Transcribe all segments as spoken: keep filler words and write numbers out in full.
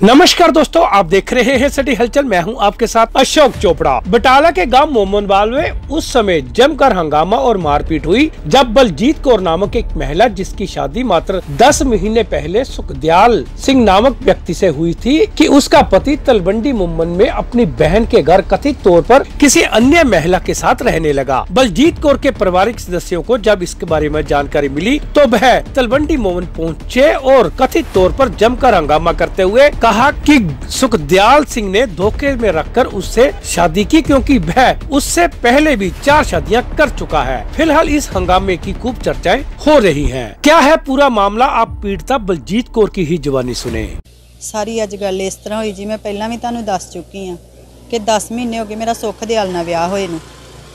नमस्कार दोस्तों, आप देख रहे हैं सिटी हलचल। मैं हूं आपके साथ अशोक चोपड़ा। बटाला के गांव मोमनवाल में उस समय जमकर हंगामा और मारपीट हुई जब बलजीत कौर नामक एक महिला, जिसकी शादी मात्र दस महीने पहले सुखदयाल सिंह नामक व्यक्ति से हुई थी, कि उसका पति तलवंडी मुम्मन में अपनी बहन के घर कथित तौर पर किसी अन्य महिला के साथ रहने लगा। बलजीत कौर के पारिवारिक सदस्यों को जब इसके बारे में जानकारी मिली तो वह तलवंडी मुम्मन पहुँचे और कथित तौर पर जमकर हंगामा करते हुए कहा कि सुखदयाल सिंह ने धोखे में रखकर उससे शादी की, क्योंकि वह उससे पहले भी चार शादियां कर चुका है। फिलहाल इस हंगामे की खूब चर्चाएं हो रही हैं। क्या है पूरा मामला, आप पीड़िता बलजीत कौर की ही जुबानी सुने। सारी अज गल इस तरह हुई जी, मैं पहला भी तुहानू दस चुकी हाँ कि दस महीने हो गए मेरा सुखदयाल नाल विआह होए नूं।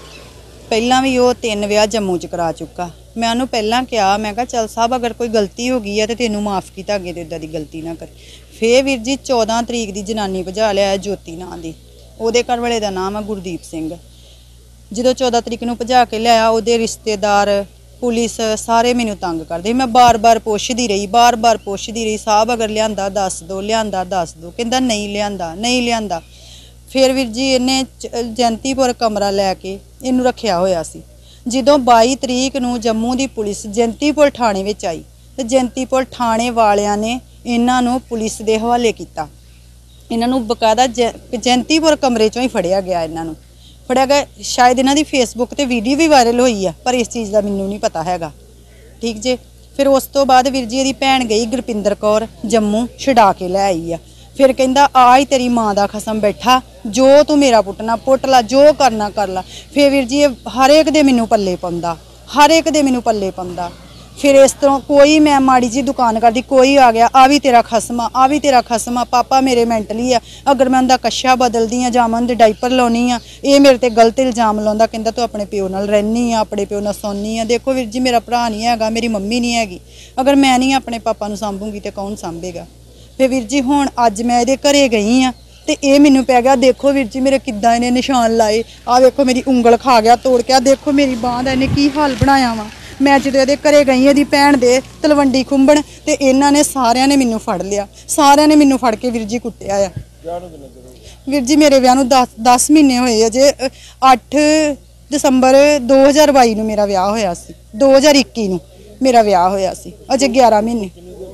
पहला भी वो तीन विआह जम्मू च करा चुका। मैं उन्होंने पहला कहा, मैं कहा चल साहब अगर कोई गलती हो गई है तो तेनों माफ़ किया, अगे तो इदा की गलती ना कर। फिर वीर जी चौदह तरीक की जनानी भजा लिया ज्योति नां दी, उहदे घर वाले का नाम है गुरदीप सिंह। जो चौदह तरीक नूं भजा के लिया, उहदे रिश्तेदार पुलिस सारे मैनू तंग करते। मैं बार बार पुछदी रही बार बार पुछदी रही साहब अगर लियांदा दस दो, लियांदा दस दो, कहंदा नहीं लियांदा नहीं लियांदा। फिर वीर जी इन्हें जयंतीपुर कमरा लैके इनू रखिया होया सी। ਜਦੋਂ बाई तरीक नूं जम्मू की पुलिस जयंतीपुर थाने विच आई तो जयंतीपुर थाने वालियां ने इन्हां नूं पुलिस के हवाले किया। इन्हां नूं बकायदा जयंतीपुर कमरे चों ही फड़िया गया। इन्हां नूं फड़िया गया, शायद इन्हां दी फेसबुक ते वीडियो भी वायरल हुई है, पर इस चीज़ का मैनूं नहीं पता हैगा। ठीक जे। फिर उस तो बाद वीर जी इहदी भैन गई गुरपिंदर कौर जम्मू, छड़ा के लै आई आ। फिर कहंदा आ ही तेरी माँ का खसम बैठा, जो तू मेरा पुटना पुट ला, जो करना कर ला। फिर वीर जी हर एक दे मैनू पल्ले पाउंदा, हर एक दे मैनू पल्ले पाउंदा। फिर इस तरह कोई मैं माड़ी जी दुकान करती, कोई आ गया आ भी तेरा खसमा, आ भी तेरा खसमा, पापा मेरे मैंटली आ, अगर मैं उनका कच्छा बदलदी हाँ जां मैं उनके डाइपर लाउनी हाँ, ये मेरे ते गलत इल्जाम लाउंदा। कहंदा तू अपने प्यो नाल रहनी आ, अपने प्यो नाल सौनी आ। देखो वीर जी मेरा भरा नहीं हैगा, मेरी मम्मी नहीं हैगी, अगर मैं नहीं अपने पापा नूं सांभूंगी तो कौन सांभेगा। फिर वीर जी हुण अज मैं इहदे घरे गई हाँ तो ये मैनू पै गया, देखो वीर जी मेरे किद्दां इन्हें निशान लाए, आ देखो मेरी उंगल खा गया तोड़ के, देखो मेरी बांह दा इन्हें की हाल बनाया वा। मैं जो ये घरे गई इहदी भैन दे तलवंडी खुंबण तो इन्हां ने सारियां ने मैनू फड़ लिया, सारियां ने मैनू फड़ के वीर जी कुट्टिया आ। वीर जी मेरे विआह नूं दस दस महीने होए अजे, अठ दसंबर दो हज़ार बाई नूं मेरा विआह होया सी, दो हज़ार इक्की नूं मेरा विआह होया सी, अजे ग्यारह महीने।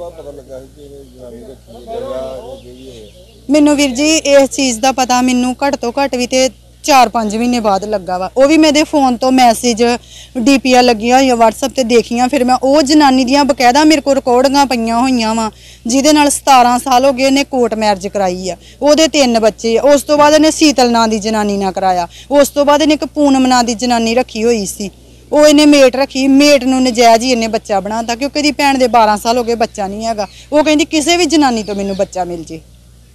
मैनू वीर जी इस चीज़ का पता मैनू घट तो घट भी तो चार पाँच महीने बाद लगा वा, वो भी मेरे फोन तो मैसेज डी पी आ लगियां हुई व्हाट्सएप ते देखियां। फिर मैं वो जनानी दियां बकायदा मेरे को रिकॉर्डिंगां पईयां होईयां वा, जिहदे नाल सतारह साल हो गए इन्हें कोर्ट मैरिज कराई आ, ओहदे तीन बच्चे। उस तो बाद इन्हें शीतल नां दी जनानी ना कराया, उस तो बाद इन्हें एक पूनम नां दी जनानी रखी हुई सी, वो इन्हें मेट रखी, मेट नूं नजायज़ ही इन्हें बच्चा बनाता, क्योंकि इहदी भैन दे बारह साल हो गए बच्चा नहीं हैगा। वो कहंदी किसी भी जनानी तो मैनू बच्चा मिल जे।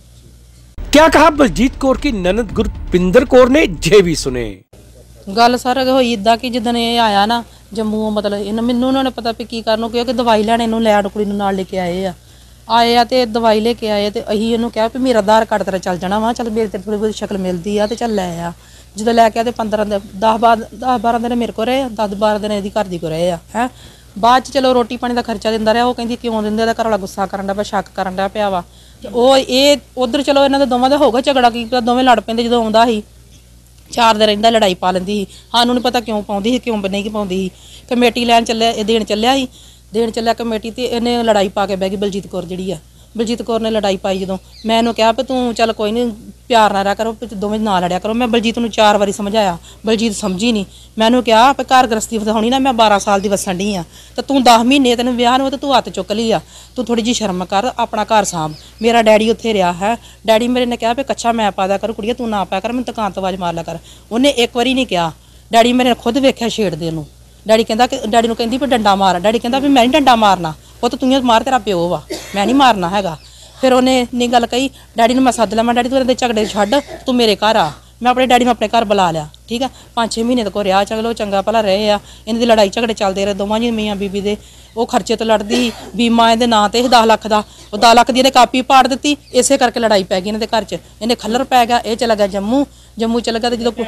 क्या कहा बलजीत कौर की ननद गुरपिंदर कौर ने, जे भी सुने। गल सर होई इदा कि जिदन ये आया ना जम्मू, मतलब इन मैनू उन्होंने पता भी की करना, क्योंकि दवाई लैने इनू लैंड कुड़ी नाल लेके आए आ आए आ तो दवाई लेके आए तो अं इनू कहा भी मेरा आधार कार्ड तेरा चल जाना वा, चल मेरे तेरे थोड़ी बहुत शक्ल मिलती है तो चल लै आ। जो लैके आए पंद्रह दिन दस बार दस बारह दिन मेरे को रहे, दस बारह दिन यदि घर दी को रहे हैं। बाद चलो रोटी पानी का खर्चा दिंदा रहा, वो कहती क्यों दिंदे, घर वाला गुस्सा करन डा पिया, शक करन डा पिया वा। वो ये उधर चलो इन्हों दोवां दा होगा झगड़ा, की दोवें लड़ पैंदे, जो आउंदा ही चार दिन रहिंदा लड़ाई पा लैंदी ही, सानूं नहीं पता क्यों पाउंदी ही क्यों नहीं पाउंदी ही। कमेटी लैन चलिया देन चलिया ही देन चलिया कमेटी ते इन्हें लड़ाई पा के बह गई बलजीत कौर जिहड़ी आ। बलजीत कौर ने लड़ाई पाई, जो मैं इन्हूं कहा भी तू चल कोई नहीं प्यार ना रहा करो, दोवें ना लड़िया करो। मैं बलजीत नूं चार बारी समझाया, बलजीत समझी नहीं। मैं इन्हूं कहा भी घर गृहस्थी वधाउणी ना, मैं बारह साल की वसन डी हाँ तो तू दस महीने तेन विआह नूं तो तू हत्थ चुक ली आ, तू थोड़ी जी शर्म कर, अपना घर सांभ। मेरा डैडी उत्थे रहा है, डैडी मेरे ने कहा भी कच्छा मैं पा दिया करूँ, कुड़िया तू ना पाया कर, मैं दुकान तो आवाज़ मार लिया कर। उन्हें एक बारी नहीं कहा, डैडी मेरे खुद वेख्या छेड़दे नूं। डैडी कहंदा कि डैडी नूं कहंदी भी डंडा मार, डैडी कहंदा भी मैं नहीं डंडा मारना, वो तो तू मार, तेरा प्यो वा, मैं नहीं मारना हैगा। फिर उन्हें नहीं गल कही, डैडी ने मैं सद लिया, मैं डैडी तू इहदे झगड़े छड्ड, तू मेरे घर आ। मैं अपने डैडी में अपने घर बुला लिया, ठीक है। पाँच छे महीने तक रहा, चलो चंगा भला रहे आ। इन्हें लड़ाई झगड़े चलते रहे दोवां जी मियाँ बीबी दे। वो खर्चे तो लड़दी, बीमा इहदे नां ते दस लख का, वो दस लख की इन्हें कापी पाड़ दी, इसे करके लड़ाई पै गई इन्हें घर च। इन्हें खल्लर पै गया, ये चला गया जम्मू, जम्मू चला गया तो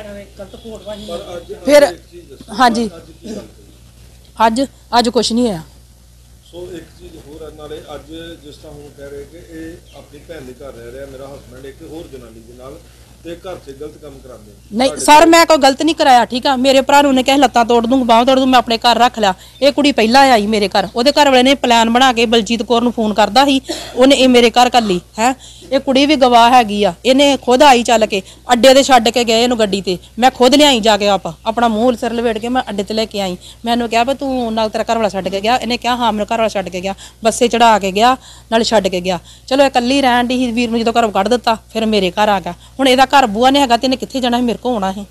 जो फिर हाँ जी अज अज कुछ नहीं है। सो एक चीज होर है ਨਾਲੇ ਅੱਜ ਜਿਸ ਤਰ੍ਹਾਂ ਹੁਣ ਕਹਿ ਰਹੇ ਕਿ ਇਹ ਆਪਣੀ ਭੈਣ ਦੇ ਘਰ ਰਹਿ ਰਿਹਾ, ਮੇਰਾ ਹਸਬੈਂਡ ਇੱਕ ਹੋਰ ਜਨਾਨੀ ਦੇ ਨਾਲ ਤੇ ਘਰ 'ਚ ਗਲਤ ਕੰਮ ਕਰਾਉਂਦੇ। ਨਹੀਂ ਸਰ, ਮੈਂ ਕੋਈ ਗਲਤ ਨਹੀਂ ਕਰਾਇਆ, ਠੀਕ ਆ। ਮੇਰੇ ਭਰਾ ਨੂੰ ਨੇ ਕਿਹਾ ਲੱਤਾਂ ਤੋੜ ਦੂੰਗਾ, ਬਾਹਾਂ ਤੋੜ ਦੂੰ, ਮੈਂ ਆਪਣੇ ਘਰ ਰੱਖ ਲਿਆ। ਇਹ ਕੁੜੀ ਪਹਿਲਾਂ ਆਈ ਮੇਰੇ ਘਰ, ਉਹਦੇ ਘਰ ਵਾਲੇ ਨੇ ਪਲਾਨ ਬਣਾ ਕੇ ਬਲਜੀਤ ਕੌਰ ਨੂੰ ਫੋਨ ਕਰਦਾ ਸੀ, ਉਹਨੇ ਇਹ ਮੇਰੇ ਘਰ ਕੱਲੀ ਹੈ। ਇਹ ਕੁੜੀ ਵੀ ਗਵਾਹ ਹੈਗੀ ਆ, ਇਹਨੇ ਖੁਦ ਆਈ ਚੱਲ ਕੇ ਅੱਡੇ ਤੇ ਛੱਡ ਕੇ ਗਏ ਇਹਨੂੰ ਗੱਡੀ ਤੇ, ਮੈਂ ਖੁਦ ਲਿਆਈ ਜਾ ਕੇ ਆਪ ਆਪਣਾ ਮੂੰਹ ਸਿਰ ਲਵੇਟ ਕੇ ਮੈਂ ਅੱਡੇ ਤੇ ਲੈ ਕੇ ਆਈ। ਮੈਨੂੰ ਕਿਹਾ ਵੀ ਤੂੰ ਨਾਲ ਤੇਰਾ ਘਰ ਵਾਲਾ ਛੱਡ ਕੇ ਗਿਆ, ਇਹਨੇ ਕਿਹਾ ਹਾਂ ਮੈਨੂੰ ਘਰ ਵਾਲਾ ਛੱਡ ਕੇ ਗਿਆ, ਬੱਸੇ ਚੜਾ ਕੇ ਗਿਆ ਨਾਲ ਛੱਡ ਕੇ ਗਿਆ। ਚਲੋ ਇਹ ਇਕੱਲੀ ਰਹਿਣ ਦੀ ਸੀ, ਵੀਰ ਨੂੰ ਜਦੋਂ ਘਰੋਂ ਕੱਢ ਦਿੱਤਾ ਫਿਰ ਮੇਰੇ ਘਰ ਆ ਗਿਆ। ਹੁਣ ਇਹਦਾ ਘਰ ਬੂਆ ਨੇ ਹੈਗਾ ਤੇ ਇਹਨੇ ਕਿੱਥੇ ਜਾਣਾ ਸੀ, ਮੇਰੇ ਕੋਲ ਆਉਣਾ ਸੀ।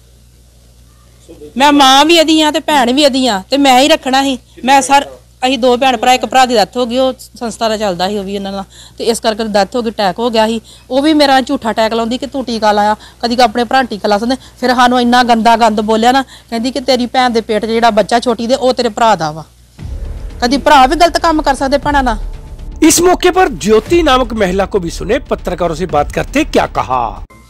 ਮੈਂ ਮਾਂ ਵੀ ਇਹਦੀ ਆ ਤੇ ਭੈਣ ਵੀ ਇਹਦੀ ਆ ਤੇ ਮੈਂ ਹੀ ਰੱਖਣਾ ਸੀ। ਮੈਂ ਸਰ ਅਸੀਂ ਦੋ ਭੈਣ ਭਰਾ, ਇੱਕ ਭਰਾ ਦੀ ਡੈਥ ਹੋ ਗਈ, ਉਹ ਸੰਸਥਾ ਦਾ ਚੱਲਦਾ ਸੀ ਉਹ ਵੀ ਇਹਨਾਂ ਦਾ, ਤੇ ਇਸ ਕਰਕੇ ਡੈਥ ਹੋ ਗਈ, ਅਟੈਕ ਹੋ ਗਿਆ ਸੀ। ਉਹ ਵੀ ਮੇਰਾ ਝੂਠਾ ਅਟੈਕ ਲਾਉਂਦੀ ਕਿ ਤੂੰ ਟੀਕਾ ਲਾਇਆ, ਕਦੀ ਆਪਣੇ ਭਰਾ ਟੀਕਾ ਲਾ ਸਕਦੇ। ਫਿਰ ਸਾਨੂੰ ਇੰਨਾ ਗੰਦਾ ਗੰਦ ਬੋਲਿਆ ਨਾ, ਕਹਿੰਦੀ ਕਿ ਤੇਰੀ ਭੈਣ ਦੇ ਪੇਟ 'ਚ ਜਿਹੜਾ ਬੱਚਾ ਛੋਟੀ ਦੇ ਉਹ ਤੇਰੇ ਭਰਾ ਦਾ ਵਾ। कभी भरा भी गलत काम कर सकते भैन ना। इस मौके पर ज्योति नामक महिला को भी सुने, पत्रकारों से बात करते क्या कहा।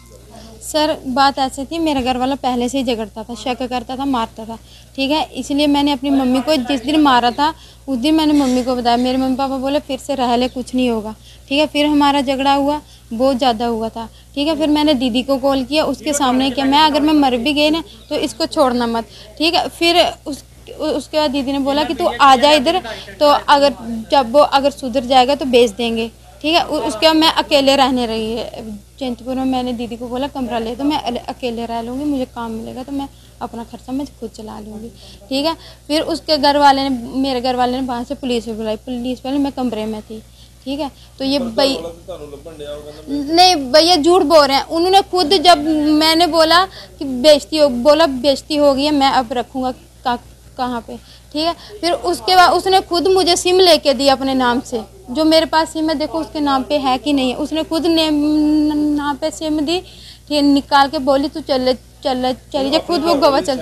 सर बात ऐसी थी, मेरा घर वाला पहले से ही झगड़ता था, शक करता था, मारता था, ठीक है। इसलिए मैंने अपनी मम्मी को जिस दिन मारा था उस दिन मैंने मम्मी को बताया। मेरे मम्मी पापा बोले फिर से रह ले, कुछ नहीं होगा, ठीक है। फिर हमारा झगड़ा हुआ, बहुत ज़्यादा हुआ था, ठीक है। फिर मैंने दीदी को कॉल किया, उसके सामने किया, मैं अगर मैं मर भी गई ना तो इसको छोड़ना मत, ठीक है। फिर उस उसके बाद दीदी ने बोला कि तू आ जा इधर, तो अगर जब वो अगर सुधर जाएगा तो बेच देंगे, ठीक है। उसके बाद मैं अकेले रहने रही है जयंतपुर में। मैंने दीदी को बोला कमरा ले, तो मैं अकेले रह लूँगी, मुझे काम मिलेगा तो मैं अपना खर्चा मैं खुद चला लूँगी, ठीक है। फिर उसके घर वाले ने, मेरे घर वाले ने वहाँ से पुलिस भी बुलाई, पुलिस वाले मैं कमरे में थी, ठीक है। तो ये भैया नहीं, भैया झूठ बोल रहे हैं। उन्होंने खुद, जब मैंने बोला कि बेइज्जती हो, बोला बेइज्जती हो गई है, मैं अब रखूँगा कहाँ पे, ठीक है। फिर उसके बाद उसने खुद मुझे सिम लेके दी अपने नाम से, जो मेरे पास सिम है देखो उसके नाम पे है कि नहीं है। उसने खुद ने नाम पे सिम दी, ठीक है, निकाल के बोली तू चल चल चली जा, खुद वो गोवा चल।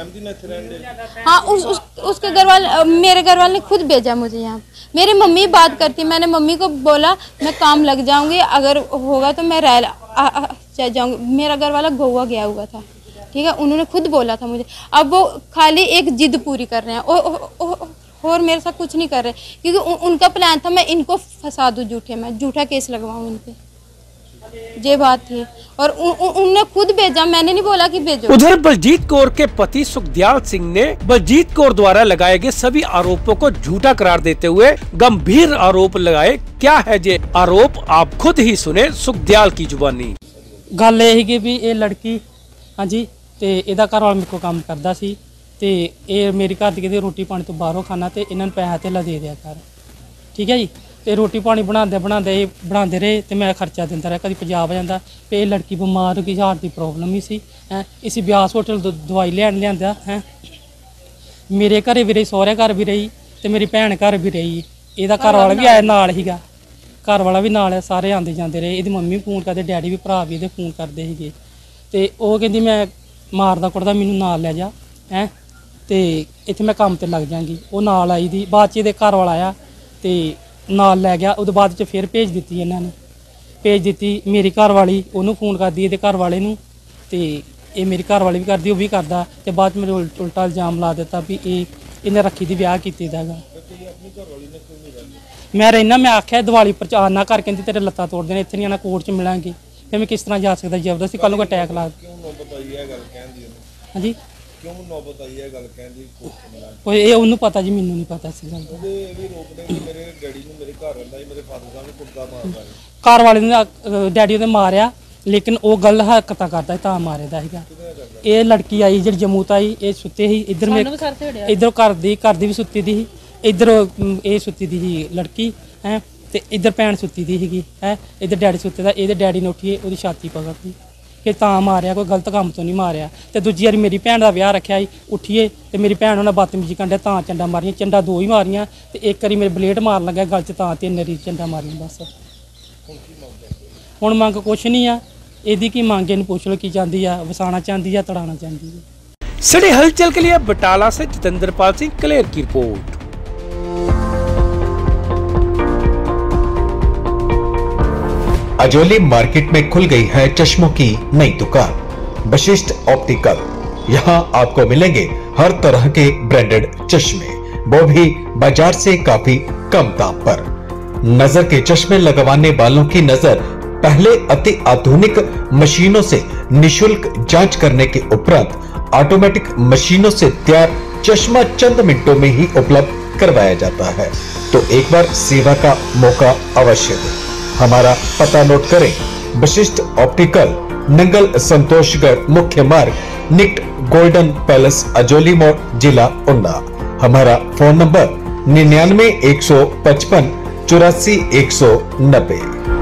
हाँ, उस, उस उसके घर वाले, मेरे घर वाले ने खुद भेजा मुझे यहाँ। मेरी मम्मी बात करती, मैंने मम्मी को बोला मैं काम लग जाऊँगी, अगर होगा तो मैं रह चल जाऊँगी। मेरा घर वाला गोवा गया हुआ था, ठीक है, उन्होंने खुद बोला था मुझे। अब वो खाली एक जिद पूरी कर रहे हैं और, और, और मेरे साथ कुछ नहीं कर रहे, क्योंकि उ, उनका प्लान था मैं इनको फंसा दूँ झूठे में, झूठा केस लगवाऊँ इन पे, ये बात थी। और उ, उ, उन्होंने खुद भेजा, मैंने नहीं बोला कि भेजो। उधर बलजीत कौर के पति सुखदयाल सिंह ने बलजीत कौर द्वारा लगाए गए सभी आरोपों को झूठा करार देते हुए गंभीर आरोप लगाए। क्या है ये आरोप, आप खुद ही सुने सुखदयाल की जुबानी। गल यही कि भी ये लड़की, हाँ जी, ਤੇ ਇਹਦਾ ਘਰ ਵਾਲਾ ਮੇਰੇ ਕੋਲ ਕੰਮ ਕਰਦਾ ਸੀ ਤੇ ਇਹ ਮੇਰੀ ਘਰ ਦੀ ਕਿਤੇ ਰੋਟੀ ਪਾਣੀ ਤੋਂ ਬਾਹਰੋਂ ਖਾਣਾ ਤੇ ਇਹਨਾਂ ਨੂੰ ਪੈਸਾ ਧੇਲਾ ਦੇ ਦਿਆ ਕਰ, ਠੀਕ ਹੈ ਜੀ। ਤੇ ਰੋਟੀ ਪਾਣੀ ਬਣਾਉਂਦੇ ਬਣਾਉਂਦੇ ਇਹ ਬਣਾਉਂਦੇ ਰਹੇ ਤੇ ਮੈਂ ਖਰਚਾ ਦਿੰਦਾ ਰਿਹਾ, ਕਦੀ ਪੰਜਾਬ ਜਾਂਦਾ। ਤੇ ਇਹ ਲੜਕੀ ਬਿਮਾਰ ਹੋ ਗਈ, ਹਾਰਟ ਦੀ ਪ੍ਰੋਬਲਮ ਹੀ ਸੀ ਹੈ। ਇਸੇ ਬਿਆਸ ਹੋਟਲ ਤੋਂ ਦਵਾਈ ਲੈਣ ਲਿਆਂਦਾ ਹੈ। ਮੇਰੇ ਘਰੇ ਵੀ ਰਹੀ, ਸਹੁਰੇ ਘਰ ਵੀ ਰਹੀ ਤੇ ਮੇਰੀ ਭੈਣ ਘਰ ਵੀ ਰਹੀ। ਇਹਦਾ ਘਰ ਵਾਲਾ ਵੀ ਆਇਆ ਨਾਲ ਹੀਗਾ, ਘਰ ਵਾਲਾ ਵੀ ਨਾਲ, ਸਾਰੇ ਆਉਂਦੇ ਜਾਂਦੇ ਰਹੇ। ਇਹਦੀ ਮੰਮੀ ਫੋਨ ਕਰਦੇ, ਡੈਡੀ ਵੀ, ਭਰਾ ਵੀ ਇਹਦੇ ਫੋਨ ਕਰਦੇ ਸੀਗੇ। ਤੇ ਉਹ ਕਹਿੰਦੀ ਮੈਂ ਮਾਰਦਾ ਕੁੱਟਦਾ, ਮੈਨੂੰ ਨਾਲ ਲੈ ਜਾ ਹੈ ਤੇ ਇੱਥੇ ਮੈਂ ਕੰਮ ਤੇ ਲੱਗ ਜਾਂਗੀ। ਉਹ ਨਾਲ ਆਈ ਦੀ, ਬਾਅਦ 'ਚ ਇਹਦੇ ਘਰ ਵਾਲਾ ਆਇਆ ਤੇ ਨਾਲ ਲੈ ਗਿਆ। ਉਹਦੇ ਬਾਅਦ 'ਚ ਫਿਰ ਭੇਜ ਦਿੱਤੀ ਇਹਨਾਂ ਨੇ, ਭੇਜ ਦਿੱਤੀ। ਮੇਰੀ ਘਰ ਵਾਲੀ ਉਹਨੂੰ ਫੋਨ ਕਰਦੀ, ਇਹਦੇ ਘਰ ਵਾਲੇ ਨੂੰ, ਤੇ ਇਹ ਮੇਰੀ ਘਰ ਵਾਲੀ ਵੀ ਕਰਦੀ, ਉਹ ਵੀ ਕਰਦਾ। ਤੇ ਬਾਅਦ 'ਚ ਮੇਰੇ ਉਲਟ ਉਲਟਾ ਇਲਜ਼ਾਮ ਲਾ ਦਿੱਤਾ ਵੀ ਇਹ ਇਹਨੇ ਰੱਖੀ ਦੀ ਵਿਆਹ ਕੀਤੇ ਦਾ ਗਾ। ਮੈਂ ਰਹਿਣਾ, ਮੈਂ ਆਖਿਆ ਦਿਵਾਲੀ ਪ੍ਰਚਾਰ ਨਾ ਕਰ, ਕਹਿੰਦੀ ਤੇਰੇ ਲੱਤਾਂ ਤੋੜ ਦੇਣੇ, ਇੱਥੇ ਨਹੀਂ ਆਣਾ, ਕੋਰਟ 'ਚ ਮਿਲਾਂਗੇ। ਫਿਰ ਮੈਂ ਕਿਸ ਤਰ੍ਹਾਂ ਜਾ ਸਕਦਾ, ਜ਼ਬਰਦਸਤੀ ਕੱਲ੍ਹ ਨੂੰ ਅਟੈਕ ਲਾ। ਹਾਂਜੀ, ਕੋਈ ਇਹ ਉਹਨੂੰ ਪਤਾ ਜੀ, ਮੈਨੂੰ ਨਹੀਂ ਪਤਾ ਸੀ ਗੱਲ ਦਾ। ਘਰ ਵਾਲੇ ਨੇ ਡੈਡੀ ਉਹਦੇ ਮਾਰਿਆ, ਲੇਕਿਨ ਉਹ ਗੱਲ ਹਰਕਤਾਂ ਕਰਦਾ ਤਾਂ ਮਾਰੇ ਦਾ ਸੀਗਾ। ਇਹ ਲੜਕੀ ਆਈ ਜਿਹੜੀ ਜੰਮੂ ਤੋਂ ਆਈ, ਇਹ ਸੁੱਤੇ ਸੀ ਇੱਧਰ, ਮੇਰੇ ਇੱਧਰ ਘਰ ਦੀ ਘਰ ਦੀ ਵੀ ਸੁੱਤੀ ਦੀ ਸੀ, ਇੱਧਰ ਇਹ ਸੁੱਤੀ ਦੀ ਸੀ ਲੜਕੀ ਹੈ, ਤੇ ਇੱਧਰ ਭੈਣ ਸੁੱਤੀ ਦੀ ਸੀਗੀ ਹੈ, ਇੱਧਰ ਡੈਡੀ ਸੁੱਤੇ ਦਾ। ਇਹਦੇ ਡੈਡੀ ਨੇ ਉੱਠੀਏ ਉਹਦੀ ਛਾਤੀ ਪਕੜਤੀ ਕਿ ਤਾਂ ਮਾਰਿਆ, ਕੋਈ ਗਲਤ ਕੰਮ ਤੋਂ ਨਹੀਂ ਮਾਰਿਆ। ਤੇ ਦੂਜੀ ਵਾਰੀ ਮੇਰੀ ਭੈਣ ਦਾ ਵਿਆਹ ਰੱਖਿਆ ਸੀ, ਉੱਠੀਏ ਤੇ ਮੇਰੀ ਭੈਣ ਉਹਨਾਂ ਬਦਤਮੀਜ਼ੀ ਕਰਨ ਤਾਂ ਚੰਡਾ ਮਾਰੀਆਂ, ਚੰਡਾ ਦੋ ਹੀ ਮਾਰੀਆਂ ਤੇ ਇੱਕ ਵਾਰੀ ਮੇਰੇ ਬਲੇਡ ਮਾਰਨ ਲੱਗਾ ਗਲ 'ਚ, ਤਾਂ ਤਿੰਨ ਵਾਰੀ ਚੰਡਾ ਮਾਰੀਆਂ। ਬਸ ਹੁਣ ਮੰਗ ਕੁਛ ਨਹੀਂ ਆ, ਇਹਦੀ ਕੀ ਮੰਗ, ਇਹਨੂੰ ਪੁੱਛ ਲਓ ਕੀ ਚਾਹੁੰਦੀ ਆ, ਵਸਾਉਣਾ ਚਾਹੁੰਦੀ ਆ, ਤੜਾਉਣਾ ਚਾਹੁੰਦੀ ਆ। सिटी हलचल के लिए बटाला से जितेंद्र पाल सिंह क्लेर की रिपोर्ट। अजोली मार्केट में खुल गई है चश्मों की नई दुकान, वशिष्ठ ऑप्टिकल। यहाँ आपको मिलेंगे हर तरह के ब्रांडेड चश्मे, वो भी बाजार से काफी कम दाम पर। नजर के चश्मे लगवाने वालों की नजर पहले अति आधुनिक मशीनों से निशुल्क जांच करने के उपरांत ऑटोमेटिक मशीनों से तैयार चश्मा चंद मिनटों में ही उपलब्ध करवाया जाता है। तो एक बार सेवा का मौका अवश्य दें। हमारा पता नोट करें, वशिष्ठ ऑप्टिकल, नंगल संतोषगढ़ मुख्य मार्ग, निकट गोल्डन पैलेस, अजोली मोड़, जिला उन्ना। हमारा फोन नंबर निन्यानवे एक सौ पचपन चौरासी एक सौ नब्बे।